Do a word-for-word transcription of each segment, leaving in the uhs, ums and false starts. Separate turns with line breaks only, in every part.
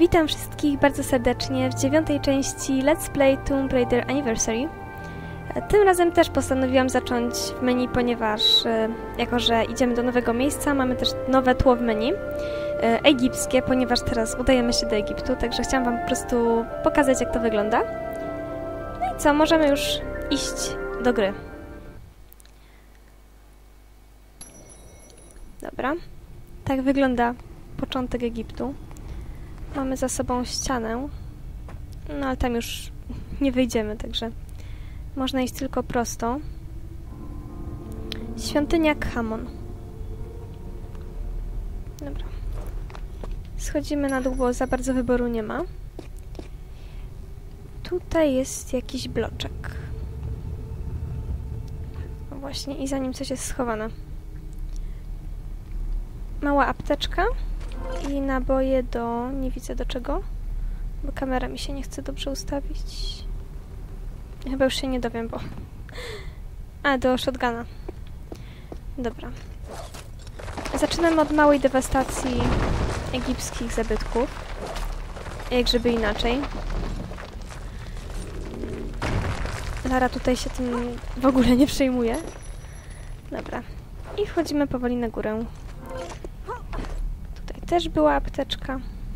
Witam wszystkich bardzo serdecznie w dziewiątej części Let's Play Tomb Raider Anniversary. Tym razem też postanowiłam zacząć w menu, ponieważ jako, że idziemy do nowego miejsca, mamy też nowe tło w menu, egipskie, ponieważ teraz udajemy się do Egiptu, także chciałam wam po prostu pokazać, jak to wygląda. No i co, możemy już iść do gry. Dobra, tak wygląda początek Egiptu. Mamy za sobą ścianę, no ale tam już nie wyjdziemy, także można iść tylko prosto. Świątynia Khamon. Dobra. Schodzimy na dół, bo za bardzo wyboru nie ma. Tutaj jest jakiś bloczek. No właśnie, i za nim coś jest schowane. Mała apteczka. I naboje do... nie widzę do czego, bo kamera mi się nie chce dobrze ustawić. Chyba już się nie dowiem, bo... A, do shotguna. Dobra. Zaczynamy od małej dewastacji egipskich zabytków. Jak żeby inaczej. Lara tutaj się tym w ogóle nie przejmuje. Dobra. I wchodzimy powoli na górę. Też była apteczka.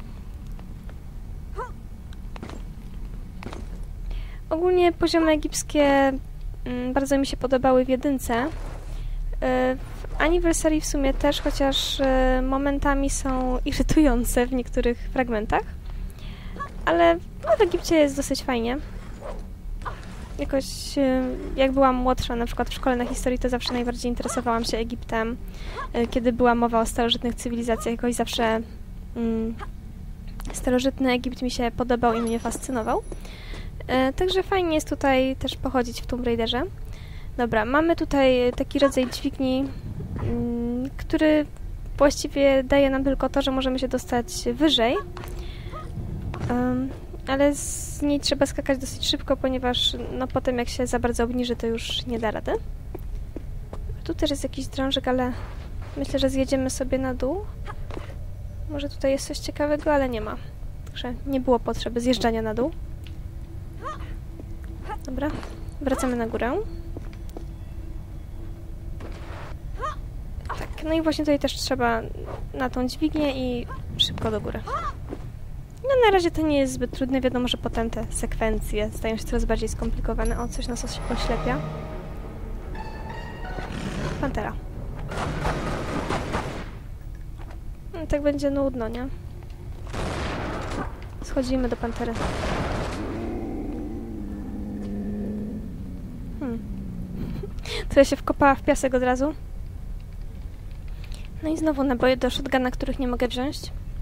Ogólnie poziomy egipskie mm, bardzo mi się podobały w jedynce. Yy, w Anniversary w sumie też, chociaż yy, momentami są irytujące w niektórych fragmentach. Ale no, w Egipcie jest dosyć fajnie. Jakoś, yy, jak byłam młodsza, na przykład w szkole na historii, to zawsze najbardziej interesowałam się Egiptem. Yy, kiedy była mowa o starożytnych cywilizacjach, jakoś zawsze yy, starożytny Egipt mi się podobał i mnie fascynował. Yy, także fajnie jest tutaj też pochodzić w Tomb Raiderze. Dobra, mamy tutaj taki rodzaj dźwigni, yy, który właściwie daje nam tylko to, że możemy się dostać wyżej. Yy, ale z niej trzeba skakać dosyć szybko, ponieważ no potem jak się za bardzo obniży, to już nie da rady. Tu też jest jakiś drążek, ale myślę, że zjedziemy sobie na dół. Może tutaj jest coś ciekawego, ale nie ma. Także nie było potrzeby zjeżdżania na dół. Dobra, wracamy na górę. Tak, no i właśnie tutaj też trzeba na tą dźwignię i szybko do góry. No na razie to nie jest zbyt trudne, wiadomo, że potem te sekwencje stają się coraz bardziej skomplikowane. O, coś nas oślepia. Pantera. No, tak będzie nudno, nie? Schodzimy do pantery. Hmm. To ja się wkopała w piasek od razu. No i znowu naboje do shotguna, których nie mogę wziąć.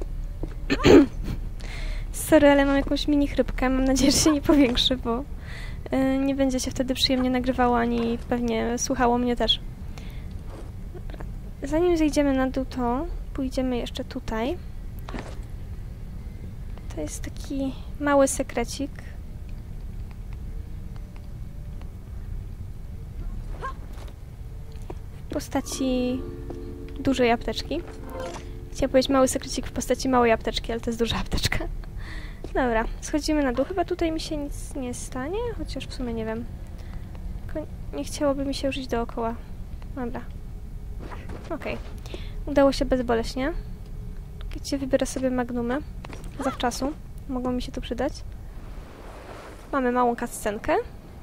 Sorry, ale mam jakąś mini chrypkę. Mam nadzieję, że się nie powiększy, bo yy, nie będzie się wtedy przyjemnie nagrywało, ani pewnie słuchało mnie też. Dobra. Zanim zejdziemy na dół, to pójdziemy jeszcze tutaj. To jest taki mały sekrecik. W postaci dużej apteczki. Chciałam powiedzieć mały sekrecik w postaci małej apteczki, ale to jest duża apteczka. Dobra, schodzimy na dół. Chyba tutaj mi się nic nie stanie, chociaż w sumie nie wiem. Tylko nie chciałoby mi się już iść dookoła. Dobra. Okej. Okay. Udało się bezboleśnie. Gdzie wybiorę sobie magnumy. Zawczasu. Mogą mi się tu przydać. Mamy małą cutscenkę.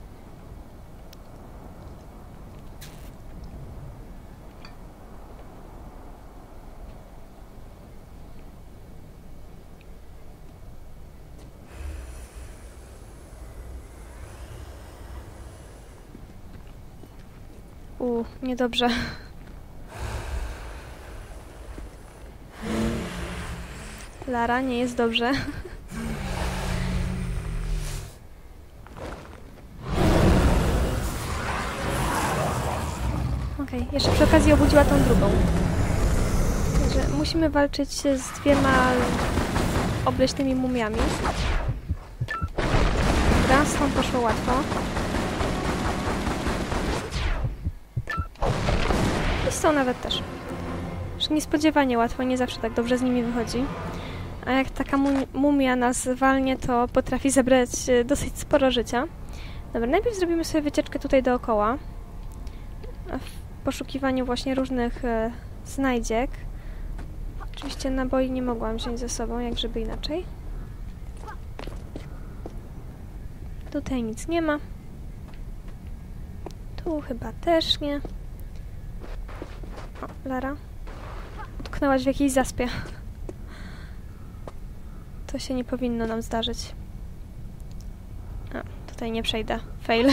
U, niedobrze. Lara, nie jest dobrze. Okej, okay, jeszcze przy okazji obudziła tą drugą. Także musimy walczyć z dwiema obleśnymi mumiami. Dobra, stąd poszło łatwo. I z tą nawet też. Niespodziewanie łatwo, nie zawsze tak dobrze z nimi wychodzi. A jak taka mu- mumia nas walnie, to potrafi zabrać e, dosyć sporo życia. Dobra, najpierw zrobimy sobie wycieczkę tutaj dookoła. W poszukiwaniu właśnie różnych e, znajdziek. Oczywiście naboi nie mogłam wziąć ze sobą, jak żeby inaczej. Tutaj nic nie ma. Tu chyba też nie. O, Lara. Utknęłaś w jakiejś zaspie. To się nie powinno nam zdarzyć. A, tutaj nie przejdę. Fail.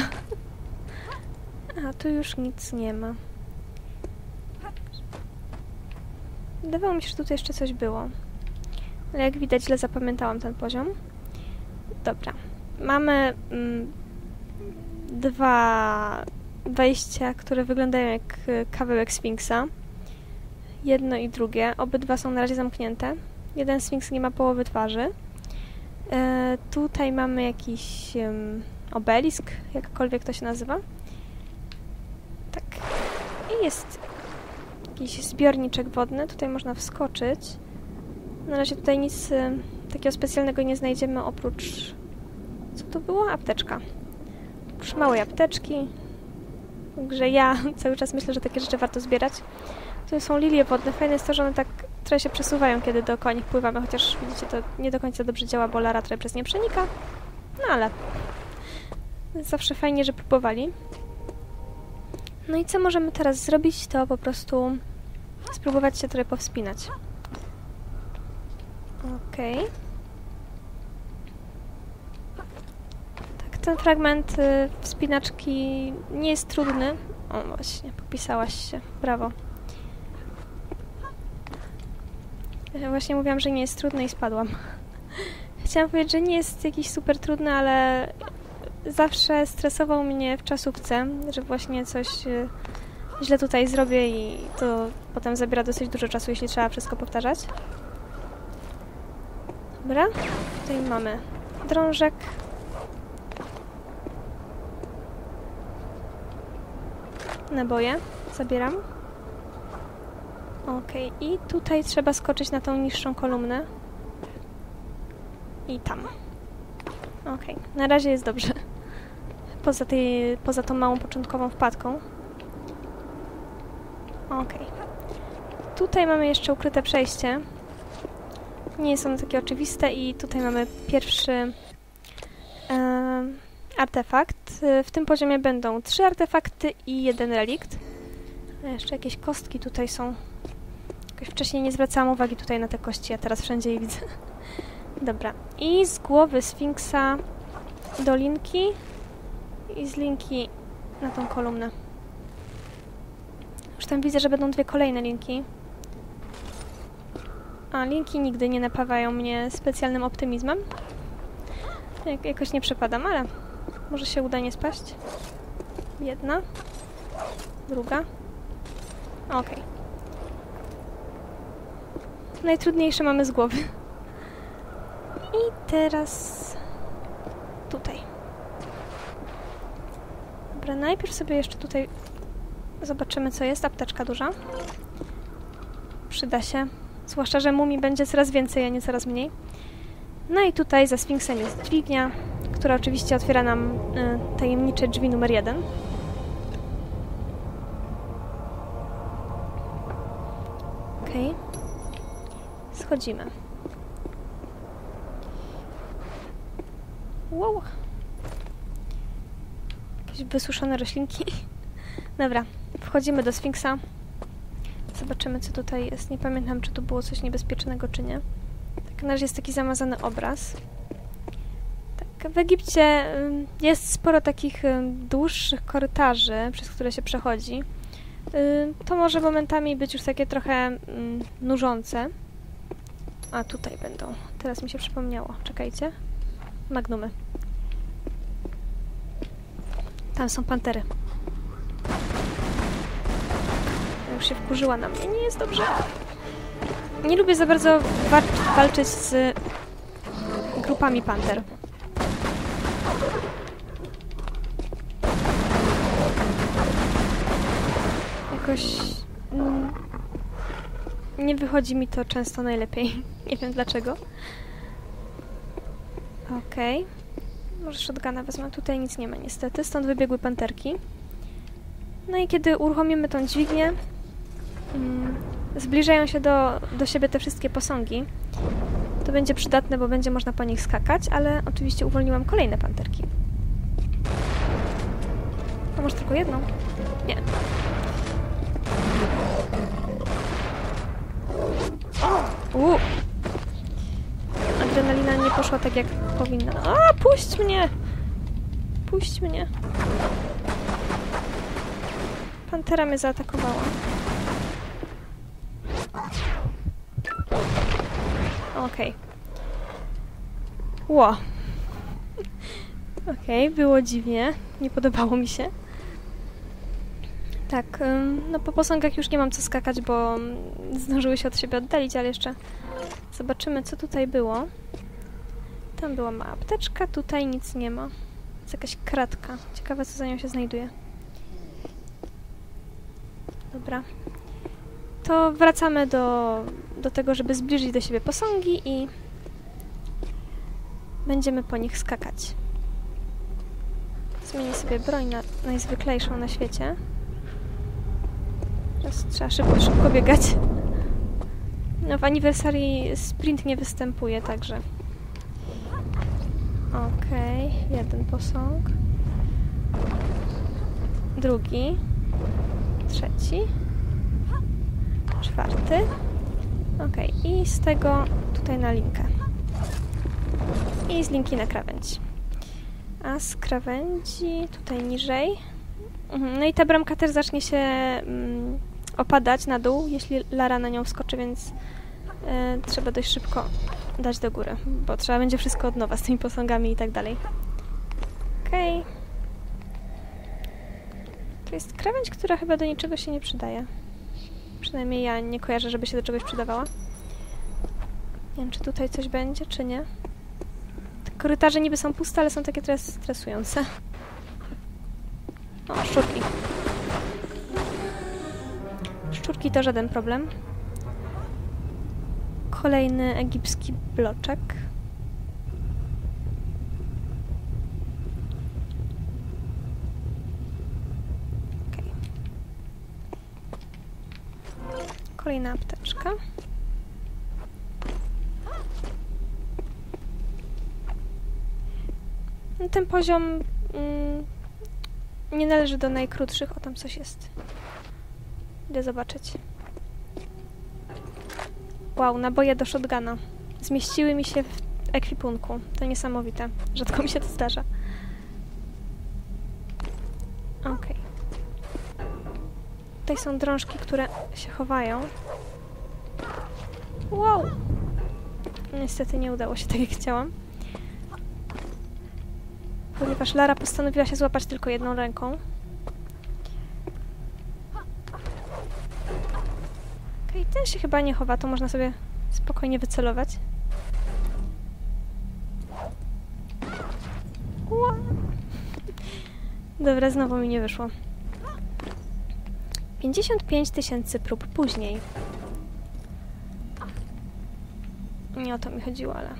A, tu już nic nie ma. Wydawało mi się, że tutaj jeszcze coś było. Ale jak widać, źle zapamiętałam ten poziom. Dobra. Mamy mm, dwa wejścia, które wyglądają jak kawałek Sfinksa. Jedno i drugie. Obydwa są na razie zamknięte. Jeden Sfinks nie ma połowy twarzy. E, tutaj mamy jakiś um, obelisk, jakkolwiek to się nazywa. Tak. I jest jakiś zbiorniczek wodny. Tutaj można wskoczyć. Na razie tutaj nic y, takiego specjalnego nie znajdziemy oprócz... Co to było? Apteczka. Oprócz małej apteczki. Także ja cały czas myślę, że takie rzeczy warto zbierać. Tu są lilie wodne. Fajne jest to, że one tak trochę się przesuwają, kiedy dookoła nich pływamy, chociaż widzicie, to nie do końca dobrze działa, bo Lara trochę przez nie przenika. No ale zawsze fajnie, że próbowali. No i co możemy teraz zrobić, to po prostu spróbować się trochę powspinać. Okej. Okay. Tak, ten fragment y, wspinaczki nie jest trudny. O, właśnie, popisałaś się. Brawo. Ja właśnie mówiłam, że nie jest trudny i spadłam. Chciałam powiedzieć, że nie jest jakiś super trudny, ale zawsze stresował mnie w czasówce, że właśnie coś y, źle tutaj zrobię i to potem zabiera dosyć dużo czasu, jeśli trzeba wszystko powtarzać. Dobra, tutaj mamy drążek. Naboje zabieram. Okej, okay. I tutaj trzeba skoczyć na tą niższą kolumnę. I tam. Okej, okay. Na razie jest dobrze. Poza, tej, poza tą małą początkową wpadką. Okej. Okay. Tutaj mamy jeszcze ukryte przejście. Nie są one takie oczywiste i tutaj mamy pierwszy e, artefakt. W tym poziomie będą trzy artefakty i jeden relikt. A jeszcze jakieś kostki tutaj są. Jakoś wcześniej nie zwracałam uwagi tutaj na te kości, a teraz wszędzie je widzę. Dobra. I z głowy Sfinksa do linki i z linki na tą kolumnę. Już tam widzę, że będą dwie kolejne linki. A, linki nigdy nie napawają mnie specjalnym optymizmem. Jak, jakoś nie przepadam, ale może się uda nie spaść. Jedna. Druga. Okej. Okay. Najtrudniejsze mamy z głowy. I teraz tutaj. Dobra, najpierw sobie jeszcze tutaj zobaczymy, co jest. Apteczka duża. Przyda się. Zwłaszcza, że mumii będzie coraz więcej, a nie coraz mniej. No i tutaj za Sfinksem jest dźwignia, która oczywiście otwiera nam y, tajemnicze drzwi numer jeden. Okej. Okay. Schodzimy. Wow. Jakieś wysuszone roślinki. Dobra, wchodzimy do Sfinksa. Zobaczymy, co tutaj jest. Nie pamiętam, czy tu było coś niebezpiecznego, czy nie. Tak, na razie jest taki zamazany obraz. Tak, w Egipcie jest sporo takich dłuższych korytarzy, przez które się przechodzi. To może momentami być już takie trochę nużące. A, tutaj będą. Teraz mi się przypomniało. Czekajcie. Magnumy. Tam są pantery. Już się wkurzyła na mnie. Nie jest dobrze. Nie lubię za bardzo wa walczyć z grupami panter. Jakoś... Mm, nie wychodzi mi to często najlepiej. Nie wiem dlaczego. Okej. Okay. Może shotguna wezmę. Tutaj nic nie ma niestety. Stąd wybiegły panterki. No i kiedy uruchomimy tą dźwignię, mm, zbliżają się do, do siebie te wszystkie posągi. To będzie przydatne, bo będzie można po nich skakać, ale oczywiście uwolniłam kolejne panterki. A może tylko jedną? Nie. Uuu. Adrenalina nie poszła tak, jak powinna. A, puść mnie! Puść mnie. Pantera mnie zaatakowała. Okej. Okay. Ło. Okej, okay, było dziwnie. Nie podobało mi się. Tak, no po posągach już nie mam co skakać, bo zdążyły się od siebie oddalić, ale jeszcze zobaczymy, co tutaj było. Tam była mała apteczka, tutaj nic nie ma. Jest jakaś kratka. Ciekawe, co za nią się znajduje. Dobra. To wracamy do, do tego, żeby zbliżyć do siebie posągi i będziemy po nich skakać. Zmienię sobie broń na najzwyklejszą na świecie. Teraz trzeba szybko, szybko biegać. No w Anniversary sprint nie występuje, także... Okej, okay, jeden posąg. Drugi. Trzeci. Czwarty. Okej, okay, i z tego tutaj na linkę. I z linki na krawędź. A z krawędzi tutaj niżej. No i ta bramka też zacznie się mm, opadać na dół, jeśli Lara na nią wskoczy, więc y, trzeba dość szybko dać do góry, bo trzeba będzie wszystko od nowa z tymi posągami i tak dalej. Okej. Okay. To jest krawędź, która chyba do niczego się nie przydaje. Przynajmniej ja nie kojarzę, żeby się do czegoś przydawała. Nie wiem, czy tutaj coś będzie, czy nie. Te korytarze niby są puste, ale są takie teraz stresujące. O, szczurki. Szczurki to żaden problem. Kolejny egipski bloczek. Okay. Kolejna apteczka. No, ten poziom mm, nie należy do najkrótszych. O, tam coś jest. Idę zobaczyć. Wow, naboje do shotguna. Zmieściły mi się w ekwipunku. To niesamowite. Rzadko mi się to zdarza. Okej. Okay. Tutaj są drążki, które się chowają. Wow! Niestety nie udało się tak, jak chciałam. Ponieważ Lara postanowiła się złapać tylko jedną ręką. Okej, okay, ten się chyba nie chowa, to można sobie spokojnie wycelować. Ła. Dobra, znowu mi nie wyszło. pięćdziesiąt pięć tysięcy prób później. Nie o to mi chodziło, ale...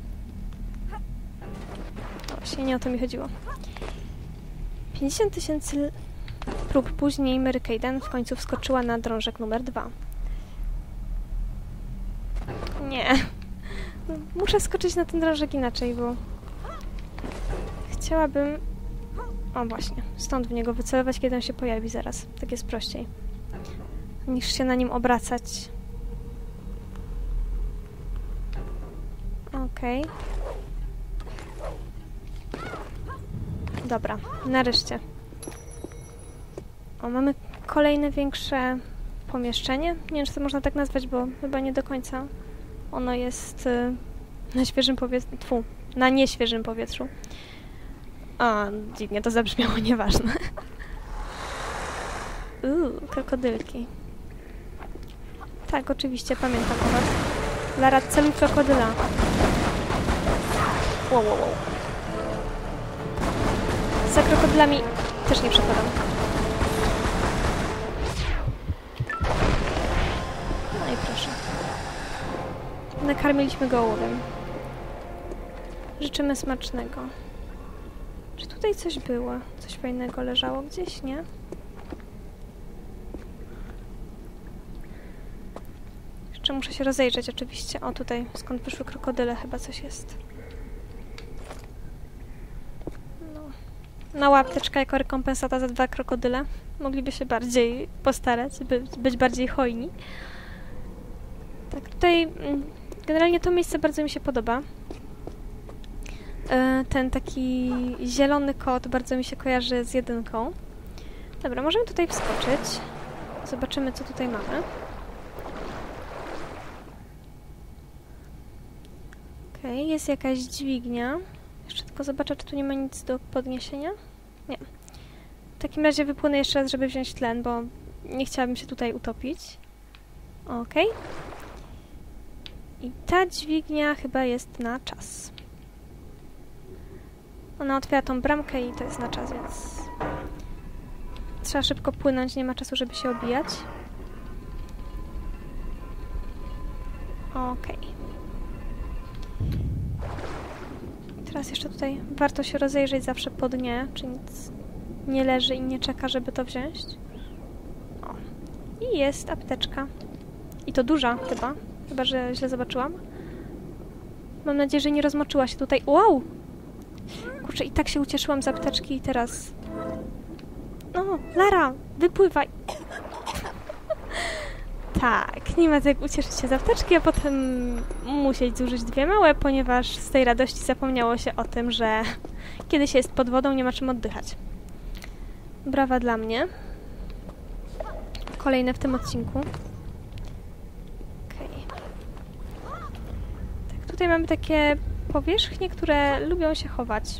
No właśnie, nie o to mi chodziło. pięćdziesiąt tysięcy prób później Mary Kayden w końcu wskoczyła na drążek numer dwa. Nie. Muszę skoczyć na ten drążek inaczej, bo... Chciałabym... O właśnie, stąd w niego wycelować, kiedy on się pojawi zaraz. Tak jest prościej. Niż się na nim obracać. Okej. Okay. Dobra, nareszcie. O, mamy kolejne większe pomieszczenie. Nie wiem, czy to można tak nazwać, bo chyba nie do końca ono jest y, na świeżym powietrzu. Tfu, na nieświeżym powietrzu. A, dziwnie to zabrzmiało, nieważne. Uuu, krokodylki. Tak, oczywiście, pamiętam o was. Lara, celuj krokodyla. Wow, wow, wow. Za krokodylami też nie przepadam. No i proszę. nakarmiliśmy go ołowiem. Życzymy smacznego. Czy tutaj coś było? Coś fajnego leżało gdzieś, nie? Jeszcze muszę się rozejrzeć oczywiście. O, tutaj, skąd wyszły krokodyle, chyba coś jest. No. Mała apteczka jako rekompensata za dwa krokodyle. Mogliby się bardziej postarać, by być bardziej hojni. Tak, tutaj generalnie to miejsce bardzo mi się podoba. Ten taki zielony kot bardzo mi się kojarzy z jedynką. Dobra, możemy tutaj wskoczyć. Zobaczymy, co tutaj mamy. Okej, okay, jest jakaś dźwignia. Jeszcze tylko zobaczę, czy tu nie ma nic do podniesienia. Nie. W takim razie wypłynę jeszcze raz, żeby wziąć tlen, bo nie chciałabym się tutaj utopić. Okej. Okay. I ta dźwignia chyba jest na czas. Ona otwiera tą bramkę i to jest na czas, więc trzeba szybko płynąć, nie ma czasu, żeby się obijać. Okej. Okay. Teraz jeszcze tutaj warto się rozejrzeć zawsze po dnie, czy nic nie leży i nie czeka, żeby to wziąć. O. I jest apteczka. I to duża chyba. Chyba, że źle zobaczyłam. Mam nadzieję, że nie rozmoczyła się tutaj. Wow! Kurczę, i tak się ucieszyłam z apteczki i teraz... No, Lara, wypływaj! Tak, nie ma tak jak ucieszyć się z apteczki, a potem musieć zużyć dwie małe, ponieważ z tej radości zapomniało się o tym, że kiedy się jest pod wodą, nie ma czym oddychać. Brawa dla mnie. Kolejne w tym odcinku. Okej. Okay. Tak, tutaj mamy takie powierzchnie, które lubią się chować,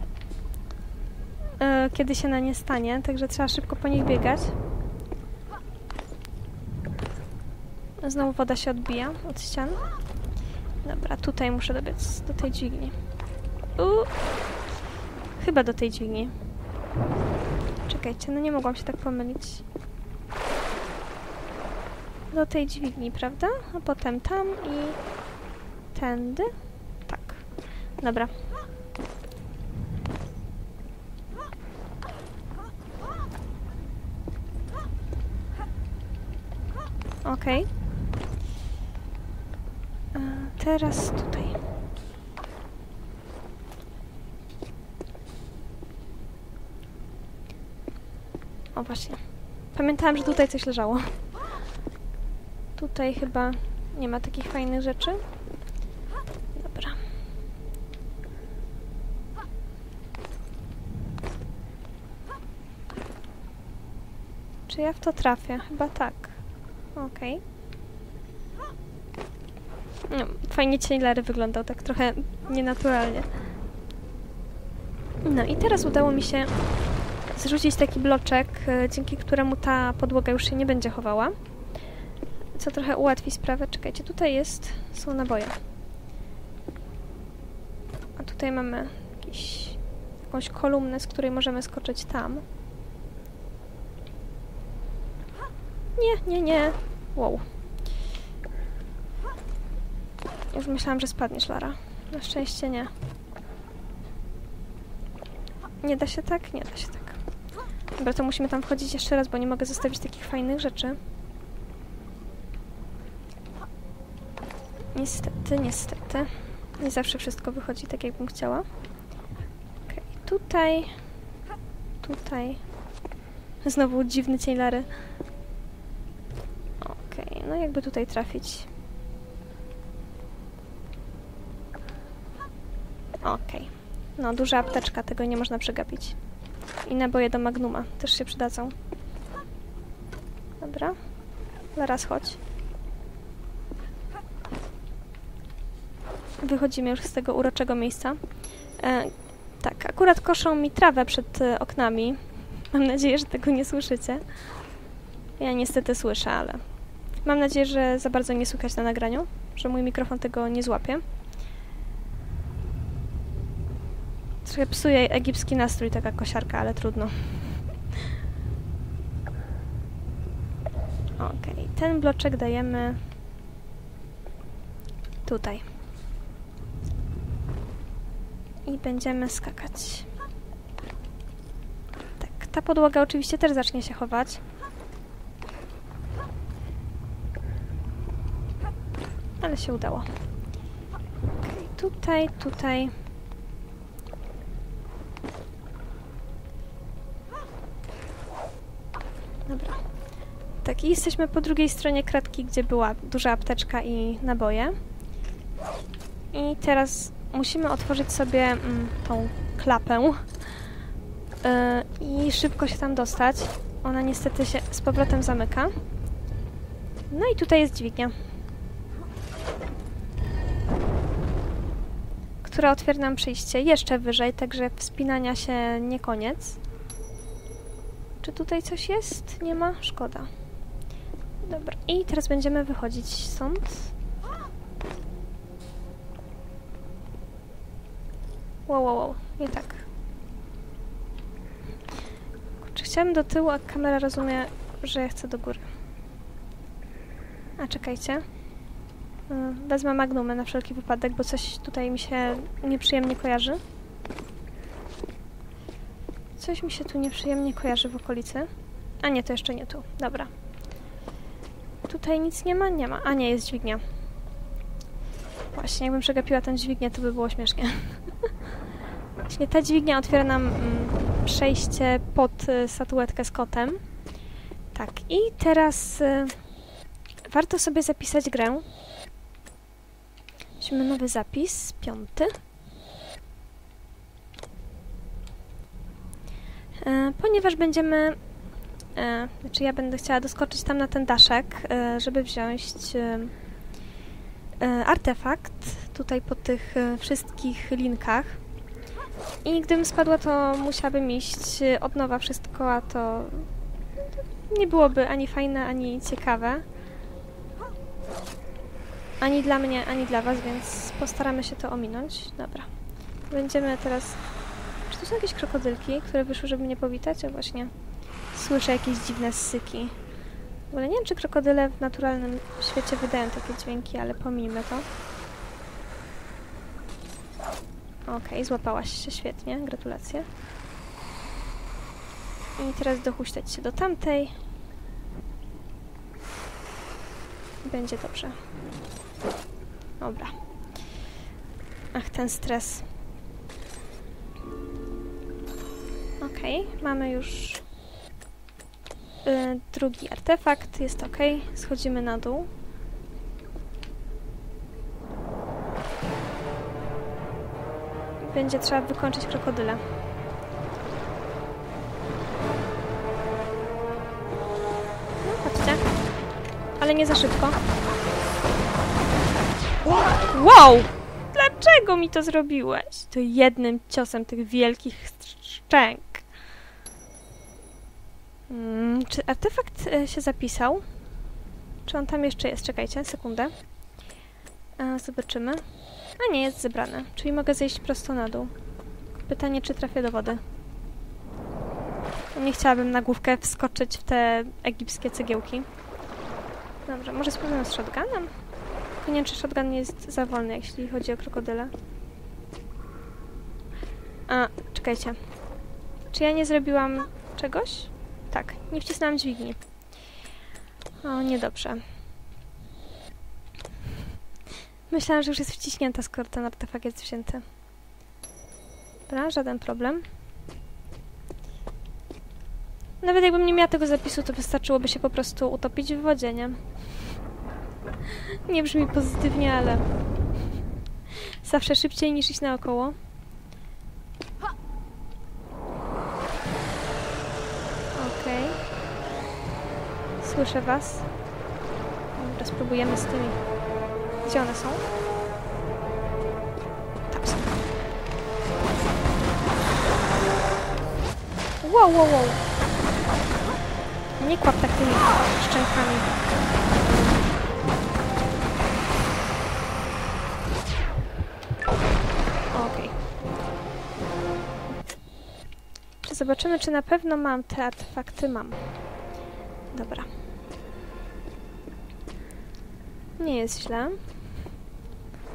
yy, kiedy się na nie stanie, także trzeba szybko po nich biegać. Znowu woda się odbija od ścian. Dobra, tutaj muszę dobiec do tej dźwigni. Uuu. Chyba do tej dźwigni. Czekajcie, no nie mogłam się tak pomylić. Do tej dźwigni, prawda? A potem tam i tędy. Tak. Dobra. Okej. Okay. Teraz tutaj. O, właśnie. Pamiętałam, że tutaj coś leżało. Tutaj chyba nie ma takich fajnych rzeczy. Dobra. Czy ja w to trafię? Chyba tak. Okej. Okay. No, fajnie cień Lary wyglądał, tak trochę nienaturalnie. No i teraz udało mi się zrzucić taki bloczek, dzięki któremu ta podłoga już się nie będzie chowała. Co trochę ułatwi sprawę. Czekajcie, tutaj jest, są naboje. A tutaj mamy jakiś, jakąś kolumnę, z której możemy skoczyć tam. Nie, nie, nie. Wow. Już myślałam, że spadniesz, Lara. Na szczęście nie. Nie da się tak? Nie da się tak. Dobra, to musimy tam wchodzić jeszcze raz, bo nie mogę zostawić takich fajnych rzeczy. Niestety, niestety. Nie zawsze wszystko wychodzi tak, jakbym chciała. Okej, okay, tutaj... Tutaj... Znowu dziwny cień Lary. Okej, okay, no jakby tutaj trafić. Okej. Okay. No, duża apteczka, tego nie można przegapić. I naboje do Magnuma też się przydadzą. Dobra. Zaraz chodź. Wychodzimy już z tego uroczego miejsca. E, tak, akurat koszą mi trawę przed e, oknami. Mam nadzieję, że tego nie słyszycie. Ja niestety słyszę, ale... Mam nadzieję, że za bardzo nie słychać na nagraniu, że mój mikrofon tego nie złapie. Trochę psuje egipski nastrój taka kosiarka, ale trudno. Okej, okay. Ten bloczek dajemy Tutaj. I będziemy skakać. Tak, ta podłoga oczywiście też zacznie się chować. Ale się udało. Okay, tutaj, tutaj. Dobra. Tak, i jesteśmy po drugiej stronie kratki, gdzie była duża apteczka i naboje. I teraz musimy otworzyć sobie mm, tą klapę yy, i szybko się tam dostać. Ona niestety się z powrotem zamyka. No i tutaj jest dźwignia, która otwiera nam przejście jeszcze wyżej, także wspinania się nie koniec. Czy tutaj coś jest? Nie ma? Szkoda. Dobra, i teraz będziemy wychodzić stąd. Wow, wow, wow, nie tak. Kurczę, chciałam do tyłu, a kamera rozumie, że ja chcę do góry. A, czekajcie. Wezmę magnumy na wszelki wypadek, bo coś tutaj mi się nieprzyjemnie kojarzy. Coś mi się tu nieprzyjemnie kojarzy w okolicy. A nie, to jeszcze nie tu. Dobra. Tutaj nic nie ma? Nie ma. A nie, jest dźwignia. Właśnie, jakbym przegapiła tę dźwignię, to by było śmiesznie. Właśnie ta dźwignia otwiera nam mm, przejście pod y, statuetkę z kotem. Tak, i teraz y, warto sobie zapisać grę. Weźmy nowy zapis, piąty. E, ponieważ będziemy... E, znaczy ja będę chciała doskoczyć tam na ten daszek, e, żeby wziąć e, e, artefakt tutaj po tych e, wszystkich linkach. I gdybym spadła, to musiałabym iść od nowa wszystko, a to nie byłoby ani fajne, ani ciekawe. Ani dla mnie, ani dla was, więc postaramy się to ominąć. Dobra. Będziemy teraz... Czy to są jakieś krokodylki, które wyszły, żeby mnie powitać? O właśnie. Słyszę jakieś dziwne ssyki. W ogóle nie wiem, czy krokodyle w naturalnym świecie wydają takie dźwięki, ale pomijmy to. Okej, okay, złapałaś się świetnie. Gratulacje. I teraz dohuśtać się do tamtej. Będzie dobrze. Dobra. Ach, ten stres. Okej, okay, mamy już y, drugi artefakt. Jest ok. Schodzimy na dół. Będzie trzeba wykończyć krokodyle. No, chodźcie. Ale nie za szybko. Wow! Dlaczego mi to zrobiłeś? To jednym ciosem tych wielkich szczęk. Hmm, czy artefakt e, się zapisał? Czy on tam jeszcze jest? Czekajcie, sekundę. E, zobaczymy. A nie, jest zebrany. Czyli mogę zejść prosto na dół. Pytanie, czy trafię do wody. Nie chciałabym na główkę wskoczyć w te egipskie cegiełki. Dobrze, może spróbujemy z shotgunem? Tylko nie wiem, czy shotgun nie jest za wolny, jeśli chodzi o krokodyle. A, czekajcie. Czy ja nie zrobiłam czegoś? Tak, nie wcisnęłam dźwigni. O, niedobrze. Myślałam, że już jest wciśnięta, skoro ten artefakt jest wzięty. Dobra, żaden problem. Nawet jakbym nie miała tego zapisu, to wystarczyłoby się po prostu utopić w wodzie, nie? Nie brzmi pozytywnie, ale... zawsze szybciej niż iść naokoło. Okej. Okay. Słyszę was. Dobra, spróbujemy z tymi... Gdzie one są? Tam są. Wow, wow, wow. Nie kłap tak tymi szczękami. Okej. Okay. Czy zobaczymy, czy na pewno mam te artefakty? Mam. Dobra. Nie jest źle.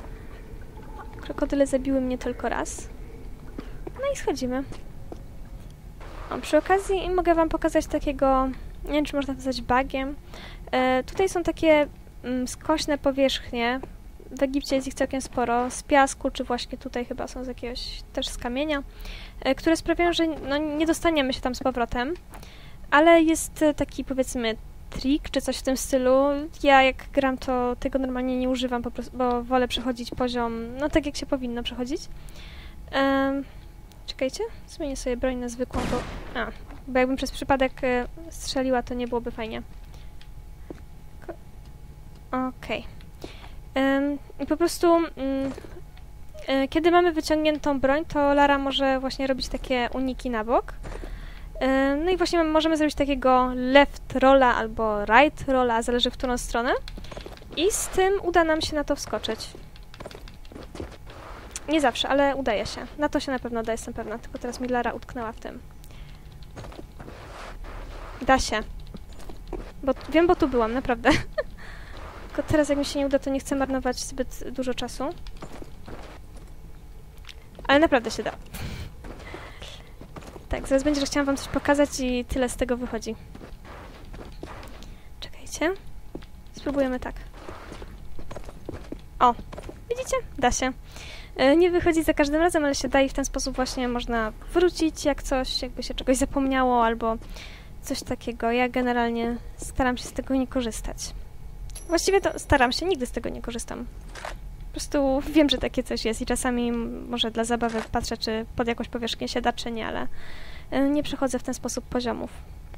Krokodyle zabiły mnie tylko raz. No i schodzimy. O, przy okazji mogę wam pokazać takiego, nie wiem, czy można nazwać bagiem. E, tutaj są takie mm, skośne powierzchnie. W Egipcie jest ich całkiem sporo. Z piasku, czy właśnie tutaj chyba są z jakiegoś, też z kamienia, e, które sprawiają, że no, nie dostaniemy się tam z powrotem. Ale jest taki, powiedzmy, trik, czy coś w tym stylu. Ja jak gram, to tego normalnie nie używam, po prostu, bo wolę przechodzić poziom, no tak jak się powinno przechodzić. Um, czekajcie, zmienię sobie broń na zwykłą, bo, a, bo jakbym przez przypadek e, strzeliła, to nie byłoby fajnie. Okej. Okay. Um, I po prostu, um, e, kiedy mamy wyciągniętą broń, to Lara może właśnie robić takie uniki na bok. No i właśnie możemy zrobić takiego left rolla albo right rolla, zależy w którą stronę. I z tym uda nam się na to wskoczyć. Nie zawsze, ale udaje się. Na to się na pewno da, jestem pewna. Tylko teraz mi Lara utknęła w tym. Da się. Bo, wiem, bo tu byłam, naprawdę. Tylko teraz jak mi się nie uda, to nie chcę marnować zbyt dużo czasu. Ale naprawdę się da. Tak, zaraz będzie, że chciałam wam coś pokazać i tyle z tego wychodzi. Czekajcie. Spróbujemy tak. O, widzicie? Da się. Yy, nie wychodzi za każdym razem, ale się da i w ten sposób właśnie można wrócić jak coś, jakby się czegoś zapomniało albo coś takiego. Ja generalnie staram się z tego nie korzystać. Właściwie to staram się, nigdy z tego nie korzystam. Po prostu wiem, że takie coś jest i czasami może dla zabawy patrzę, czy pod jakąś powierzchnię się da, czy nie, ale nie przechodzę w ten sposób poziomów.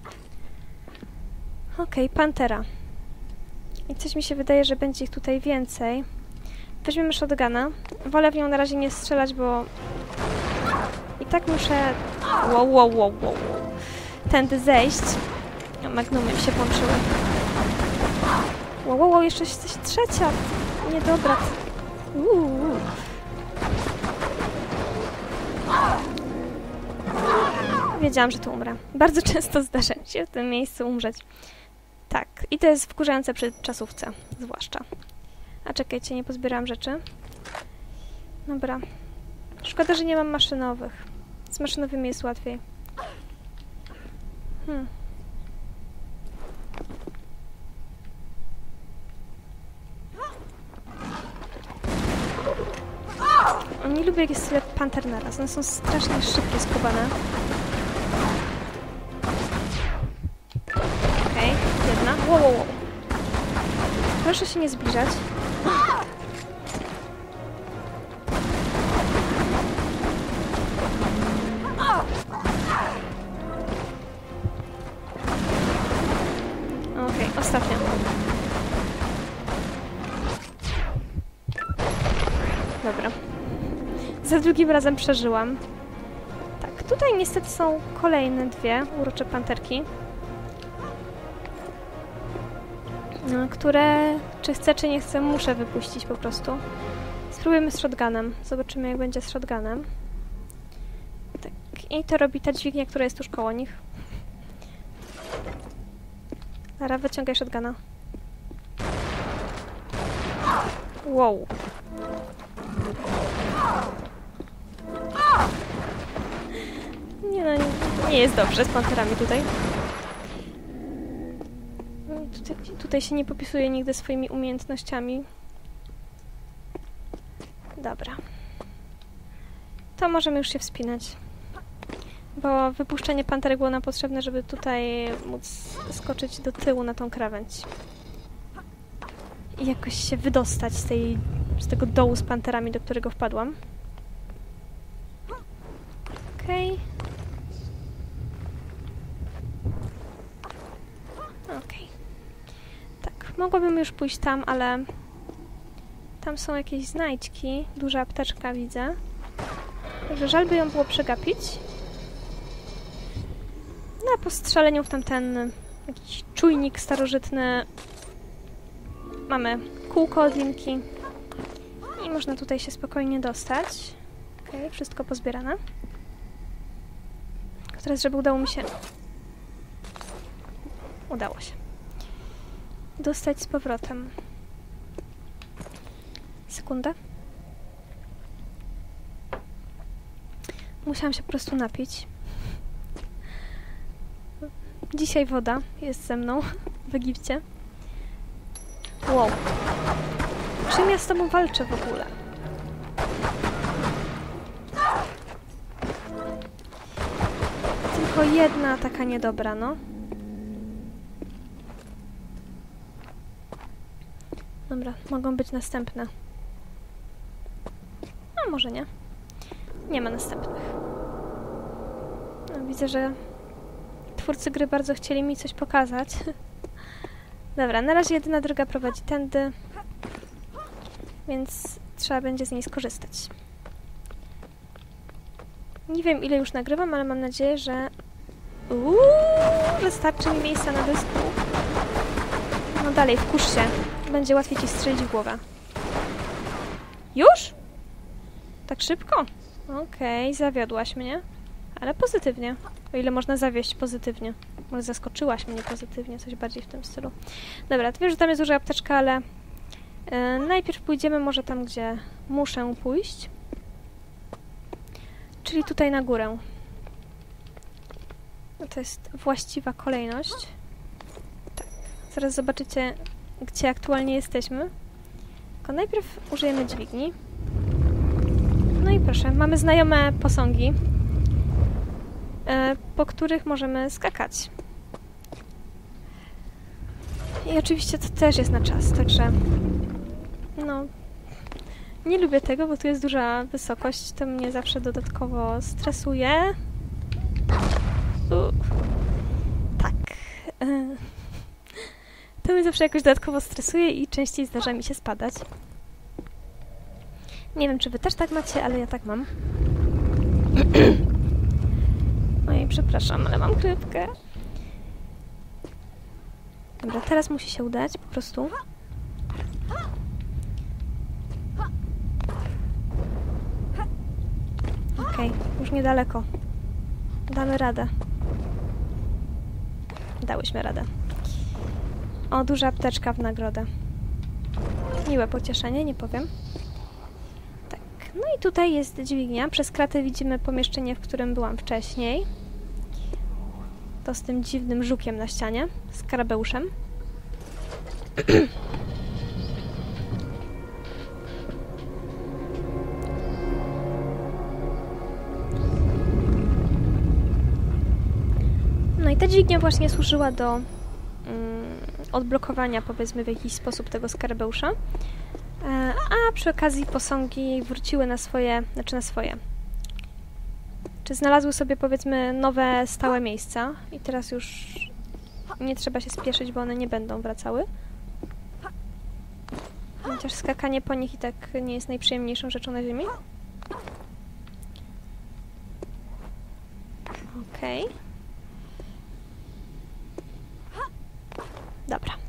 Okej, okay, pantera. I coś mi się wydaje, że będzie ich tutaj więcej. Weźmiemy shotguna. Wolę w nią na razie nie strzelać, bo i tak muszę wow, wow, wow, wow. tędy zejść. O, magnumy mi się włączyły. Wow, wow, wow, jeszcze jesteś trzecia. Niedobra. Uuu. Wiedziałam, że tu umrę. Bardzo często zdarza się w tym miejscu umrzeć. Tak, i to jest wkurzające przy czasówce, zwłaszcza. A czekajcie, nie pozbierałam rzeczy. Dobra. Szkoda, że nie mam maszynowych. Z maszynowymi jest łatwiej. Hmm. Nie lubię, jak jest tyle panter naraz. One są strasznie szybkie, skubane. Okej, okay, jedna. Wow, wow, wow. Proszę się nie zbliżać. Okej, okay, ostatnia. Dobra. Za drugim razem przeżyłam. Tak, tutaj niestety są kolejne dwie urocze panterki. No, które, czy chcę, czy nie chcę, muszę wypuścić po prostu. Spróbujemy z shotgunem. Zobaczymy, jak będzie z shotgunem. Tak, i to robi ta dźwignia, która jest tuż koło nich. Lara, wyciągaj shotguna. Wow. Nie no, nie jest dobrze z panterami tutaj. Tutaj, tutaj się nie popisuje nigdy swoimi umiejętnościami. Dobra. To możemy już się wspinać. Bo wypuszczenie panterek było nam potrzebne, żeby tutaj móc skoczyć do tyłu na tą krawędź. I jakoś się wydostać z, tej, z tego dołu z panterami, do którego wpadłam. Okej. Okay. Okej. Okay. Tak, mogłabym już pójść tam, ale tam są jakieś znajdźki. Duża apteczka widzę. Także żal by ją było przegapić. No a po strzeleniu w tamten jakiś czujnik starożytny mamy kółko od linki i można tutaj się spokojnie dostać. Okej, okay, wszystko pozbierane. Teraz, żeby udało mi się... Udało się. Dostać z powrotem. Sekundę. Musiałam się po prostu napić. Dzisiaj woda jest ze mną w Egipcie. Wow. Czym ja z tobą walczę w ogóle? Tylko jedna taka niedobra, no. Dobra, mogą być następne. A może nie. Nie ma następnych. No, widzę, że twórcy gry bardzo chcieli mi coś pokazać. Dobra, na razie jedyna droga prowadzi tędy, więc trzeba będzie z niej skorzystać. Nie wiem, ile już nagrywam, ale mam nadzieję, że Uuu, że starczy mi miejsca na dysku. No dalej, wkurz się. Będzie łatwiej ci strzelić w głowę. Już? Tak szybko? Okej, okay, zawiodłaś mnie. Ale pozytywnie. O ile można zawieść pozytywnie. Może zaskoczyłaś mnie pozytywnie, coś bardziej w tym stylu. Dobra, ty wiesz, że tam jest duża apteczka, ale yy, najpierw pójdziemy może tam, gdzie muszę pójść. Czyli tutaj na górę. No to jest właściwa kolejność. Tak. Zaraz zobaczycie, gdzie aktualnie jesteśmy. Tylko najpierw użyjemy dźwigni. No i proszę, mamy znajome posągi, po których możemy skakać. I oczywiście to też jest na czas, także no, nie lubię tego, bo tu jest duża wysokość, to mnie zawsze dodatkowo stresuje. U. Tak. To mnie zawsze jakoś dodatkowo stresuje i częściej zdarza mi się spadać. Nie wiem, czy wy też tak macie, ale ja tak mam. Oj, przepraszam, ale mam grypkę. Dobra, teraz musi się udać, po prostu. Okej, okay, już niedaleko. Damy radę. Dałyśmy radę. O, duża apteczka w nagrodę. Miłe pocieszenie, nie powiem. Tak, no i tutaj jest dźwignia. Przez kratę widzimy pomieszczenie, w którym byłam wcześniej. To z tym dziwnym żukiem na ścianie. Skarabeuszem. No i ta dźwignia właśnie służyła do mm, odblokowania, powiedzmy, w jakiś sposób tego skarabeusza. E, a przy okazji posągi wróciły na swoje, znaczy na swoje. Czy znalazły sobie, powiedzmy, nowe stałe miejsca i teraz już nie trzeba się spieszyć, bo one nie będą wracały. Chociaż skakanie po nich i tak nie jest najprzyjemniejszą rzeczą na ziemi. Okej. Okay. Dobra.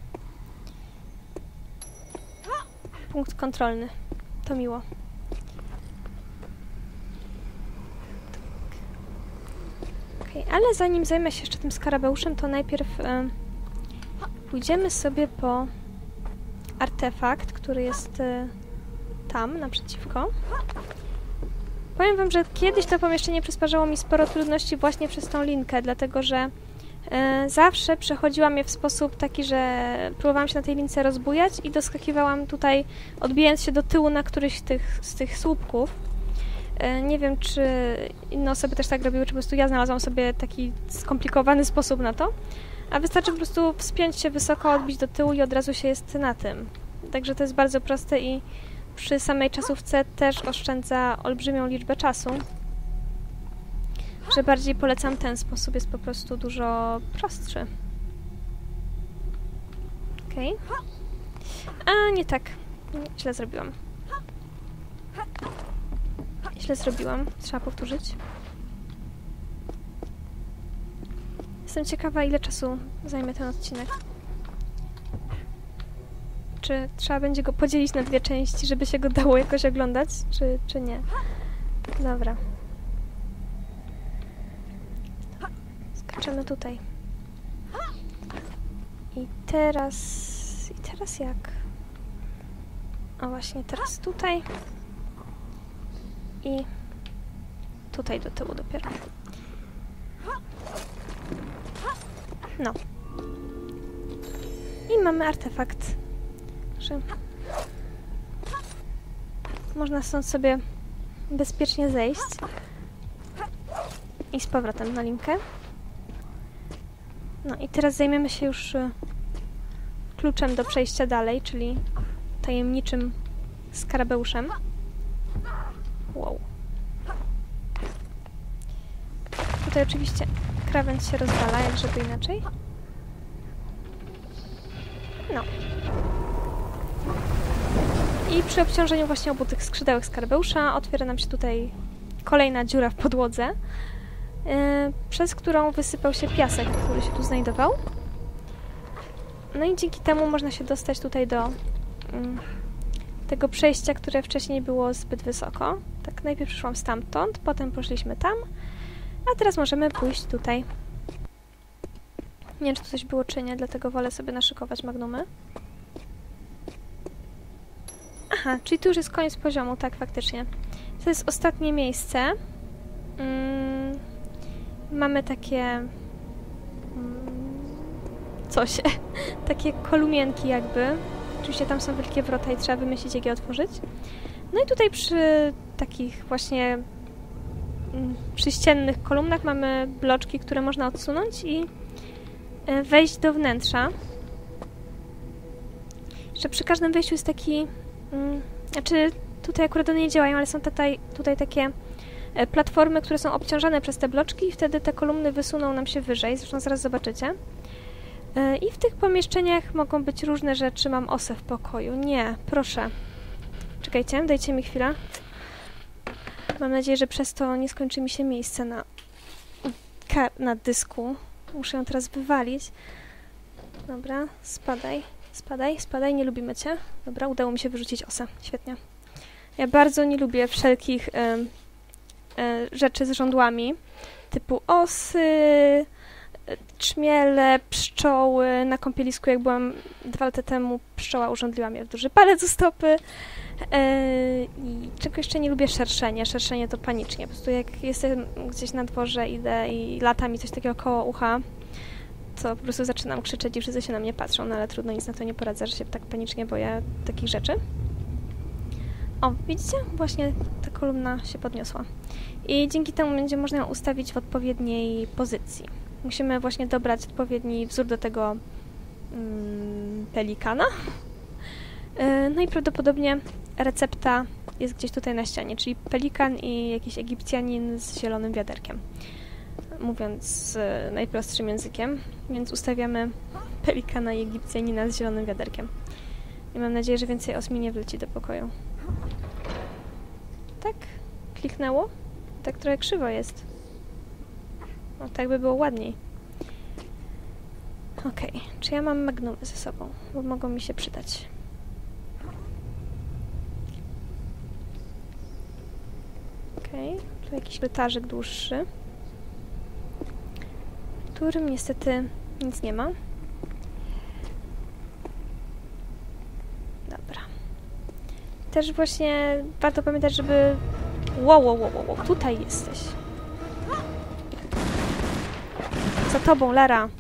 Punkt kontrolny. To miło. Okej, okay, ale zanim zajmę się jeszcze tym skarabeuszem, to najpierw e, pójdziemy sobie po artefakt, który jest e, tam, naprzeciwko. Powiem wam, że kiedyś to pomieszczenie przysparzało mi sporo trudności właśnie przez tą linkę, dlatego że e, zawsze przechodziłam je w sposób taki, że próbowałam się na tej lince rozbujać i doskakiwałam tutaj, odbijając się do tyłu na któryś tych, z tych słupków. E, nie wiem, czy inne osoby też tak robiły, czy po prostu ja znalazłam sobie taki skomplikowany sposób na to, a wystarczy po prostu wspiąć się wysoko, odbić do tyłu i od razu się jest na tym. Także to jest bardzo proste i przy samej czasówce też oszczędza olbrzymią liczbę czasu. Że bardziej polecam ten sposób, jest po prostu dużo prostszy. Okej. Okay. A, nie tak. Źle zrobiłam. Źle zrobiłam. Trzeba powtórzyć. Jestem ciekawa, ile czasu zajmie ten odcinek. Czy trzeba będzie go podzielić na dwie części, żeby się go dało jakoś oglądać, czy, czy nie? Dobra. Skaczemy tutaj. I teraz... I teraz jak? O właśnie, teraz tutaj. I tutaj do tyłu dopiero. No. I mamy artefakt. Że można stąd sobie bezpiecznie zejść. I z powrotem na linkę. No i teraz zajmiemy się już kluczem do przejścia dalej, czyli tajemniczym skarabeuszem. Wow. Tutaj oczywiście krawędź się rozwala, jak żeby inaczej. No. I przy obciążeniu właśnie obu tych skrzydełek skarabeusza otwiera nam się tutaj kolejna dziura w podłodze, yy, przez którą wysypał się piasek, który się tu znajdował. No i dzięki temu można się dostać tutaj do yy, tego przejścia, które wcześniej było zbyt wysoko. Tak, najpierw przyszłam stamtąd, potem poszliśmy tam, a teraz możemy pójść tutaj. Nie wiem, czy tu coś było, czy nie, dlatego wolę sobie naszykować magnumy. Aha, czyli tu już jest koniec poziomu, tak, faktycznie. To jest ostatnie miejsce. Mm, mamy takie... Mm, coś. Takie kolumienki jakby. Oczywiście tam są wielkie wrota i trzeba wymyślić, jak je otworzyć. No i tutaj przy takich właśnie mm, przyściennych kolumnach mamy bloczki, które można odsunąć i y, wejść do wnętrza. Jeszcze przy każdym wejściu jest taki... Mm, znaczy, tutaj akurat one nie działają, ale są tutaj, tutaj takie e, platformy, które są obciążane przez te bloczki i wtedy te kolumny wysuną nam się wyżej, zresztą zaraz zobaczycie. E, I w tych pomieszczeniach mogą być różne rzeczy. Mam osę w pokoju. Nie, proszę. Czekajcie, dajcie mi chwilę. Mam nadzieję, że przez to nie skończy mi się miejsce na, na dysku. Muszę ją teraz wywalić. Dobra, spadaj. Spadaj, spadaj, nie lubimy cię. Dobra, udało mi się wyrzucić osę. Świetnie. Ja bardzo nie lubię wszelkich y, y, rzeczy z żądłami, typu osy, y, trzmiele, pszczoły. Na kąpielisku, jak byłam dwa lata temu, pszczoła urządliła mnie w duży palec u stopy. Y, I czego jeszcze nie lubię? Szerszenie. Szerszenie to panicznie. Po prostu jak jestem gdzieś na dworze, idę i lata mi coś takiego koło ucha, to po prostu zaczynam krzyczeć i wszyscy się na mnie patrzą, no ale trudno, nic na to nie poradzę, że się tak panicznie boję takich rzeczy. O, widzicie? Właśnie ta kolumna się podniosła. I dzięki temu będzie można ją ustawić w odpowiedniej pozycji. Musimy właśnie dobrać odpowiedni wzór do tego mm, pelikana. Yy, no i prawdopodobnie recepta jest gdzieś tutaj na ścianie, czyli pelikan i jakiś Egipcjanin z zielonym wiaderkiem. Mówiąc y, najprostszym językiem, więc ustawiamy pelikana i Egipcjanina z zielonym wiaderkiem. I mam nadzieję, że więcej os mi nie wleci do pokoju. Tak? Kliknęło? Tak trochę krzywo jest. No tak by było ładniej. Okej, okay. Czy ja mam magnumy ze sobą? Bo mogą mi się przydać. Okej, okay. Tu jakiś letarzyk dłuższy, w którym niestety nic nie ma. Dobra. Też właśnie warto pamiętać, żeby... Wow, wow, wow, wow, tutaj jesteś. Za tobą, Lara.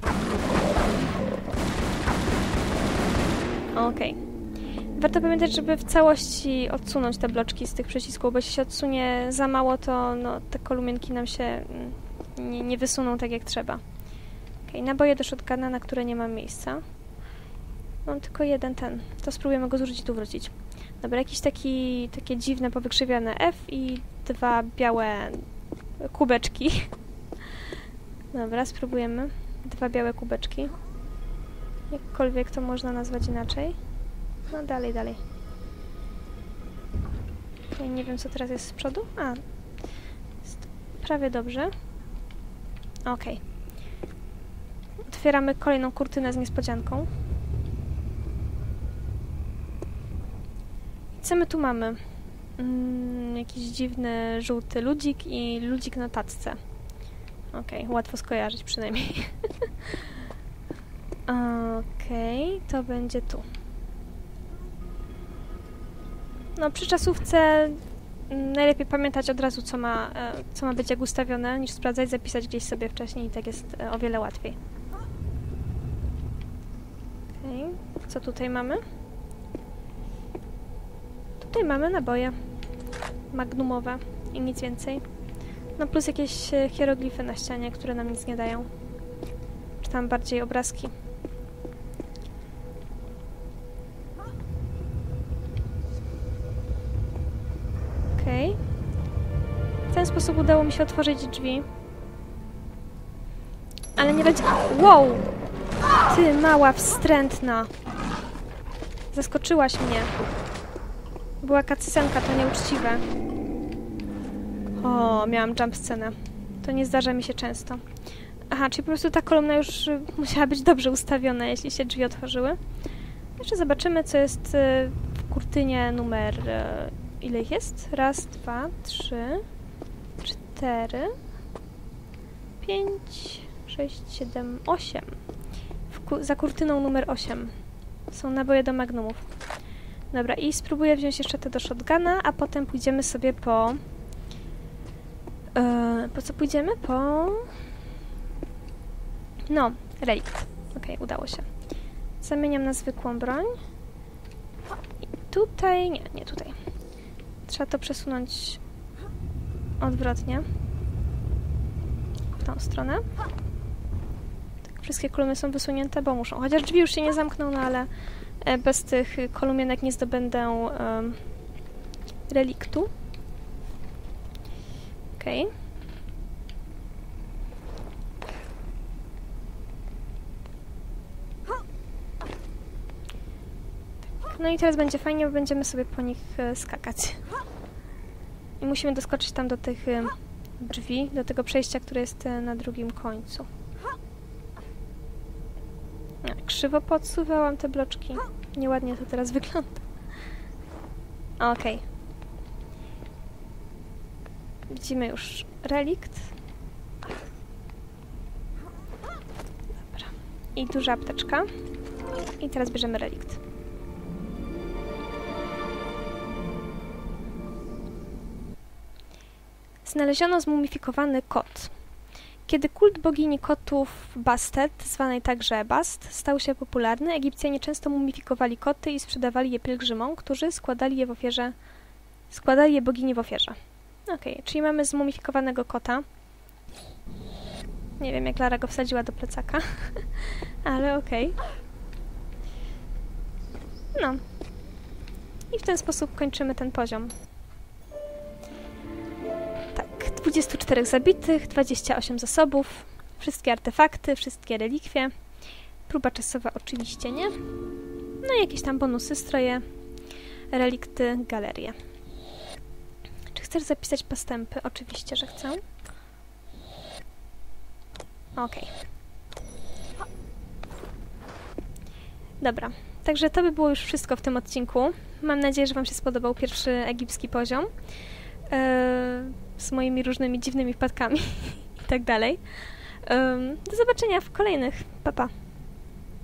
Okej. Okay. Warto pamiętać, żeby w całości odsunąć te bloczki z tych przycisków, bo jeśli się odsunie za mało, to no, te kolumienki nam się nie, nie wysuną tak jak trzeba. Okay, naboje do shotguna, na które nie mam miejsca. Mam tylko jeden ten. To spróbujemy go zużyć i tu wrócić. Dobra, jakieś taki, takie dziwne, powykrzywione F i dwa białe kubeczki. Dobra, spróbujemy. Dwa białe kubeczki. Jakkolwiek to można nazwać inaczej. No dalej, dalej. Ja nie wiem, co teraz jest z przodu. A, jest prawie dobrze. Okej. Okay. Otwieramy kolejną kurtynę z niespodzianką. Co my tu mamy? Mm, jakiś dziwny, żółty ludzik i ludzik na tacce. Okej, okay, łatwo skojarzyć przynajmniej. Okej, okay, to będzie tu. No, przy czasówce najlepiej pamiętać od razu, co ma, co ma być jak ustawione, niż sprawdzać, zapisać gdzieś sobie wcześniej i tak jest o wiele łatwiej. Okej, okay. Co tutaj mamy? Tutaj mamy naboje magnumowe i nic więcej. No plus jakieś hieroglify na ścianie, które nam nic nie dają. Czy tam bardziej obrazki. Okej. Okay. W ten sposób udało mi się otworzyć drzwi. Ale nie będzie... Wow! Ty, mała wstrętna! Zaskoczyłaś mnie. Była cutscenka, to nieuczciwe. O, miałam jump scenę. To nie zdarza mi się często. Aha, czyli po prostu ta kolumna już musiała być dobrze ustawiona, jeśli się drzwi otworzyły. Jeszcze zobaczymy, co jest w kurtynie numer... Ile ich jest? Raz, dwa, trzy, cztery, pięć, sześć, siedem, osiem. W ku za kurtyną numer osiem są naboje do magnumów. Dobra, i spróbuję wziąć jeszcze te do shotguna, a potem pójdziemy sobie po... Yy, po co pójdziemy? Po... No, relikt. Okej, okay, udało się. Zamieniam na zwykłą broń. I tutaj... Nie, nie tutaj. Trzeba to przesunąć odwrotnie. W tą stronę. Tak, wszystkie kolumny są wysunięte, bo muszą. Chociaż drzwi już się nie zamkną, no ale bez tych kolumienek nie zdobędę um, reliktu. Okej. Okay. No i teraz będzie fajnie, bo będziemy sobie po nich e, skakać. I musimy doskoczyć tam do tych e, drzwi, do tego przejścia, które jest e, na drugim końcu. No, krzywo podsuwałam te bloczki. Nieładnie to teraz wygląda. Okej. Okay. Widzimy już relikt. Dobra. I duża apteczka. I teraz bierzemy relikt. Znaleziono zmumifikowany kot. Kiedy kult bogini kotów Bastet, zwanej także Bast, stał się popularny, Egipcjanie często mumifikowali koty i sprzedawali je pielgrzymom, którzy składali je w ofierze, składali je bogini w ofierze. Okej, okay, czyli mamy zmumifikowanego kota. Nie wiem, jak Lara go wsadziła do plecaka, ale okej. Okay. No. I w ten sposób kończymy ten poziom. dwudziestu czterech zabitych, dwadzieścia osiem zasobów, wszystkie artefakty, wszystkie relikwie, próba czasowa oczywiście nie, no i jakieś tam bonusy, stroje, relikty, galerie. Czy chcesz zapisać postępy? Oczywiście, że chcę. Okej. Dobra, także to by było już wszystko w tym odcinku. Mam nadzieję, że Wam się spodobał pierwszy egipski poziom. Yy, z moimi różnymi dziwnymi wpadkami i tak dalej. Um, do zobaczenia w kolejnych. Pa, pa.